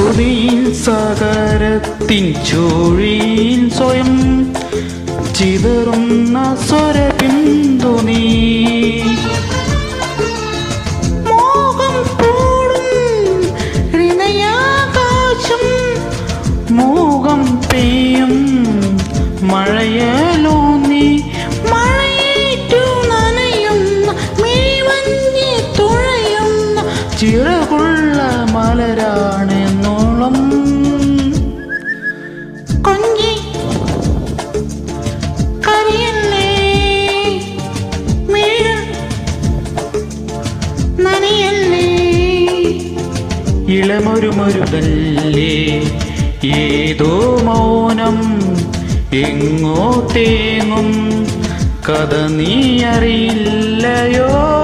ശ്രുതിയിൽ സാഗരത്തിൻ ചുഴിയിൽ സ്വയം ചിതറുന്ന സ്വരബിന്ദു നീ. മോഹം പൂടും ഹൃദയാകാശം മോഹം പെയ്യും മഴയലോ നീ. മഴയേറ്റു നനയുന്ന മിഴിമഞ്ഞി തുഴയുന്ന ചിറകുള്ള മലരാണെന്നോളം കൊഞ്ചി കരിയല്ലേ മിഴികൾ നനയല്ലേ. ഇളമൊരുമൊരുതല്ലേ ഏതോ മൗനം എങ്ങോ തേങ്ങും കഥ നീ അറിയില്ലയോ.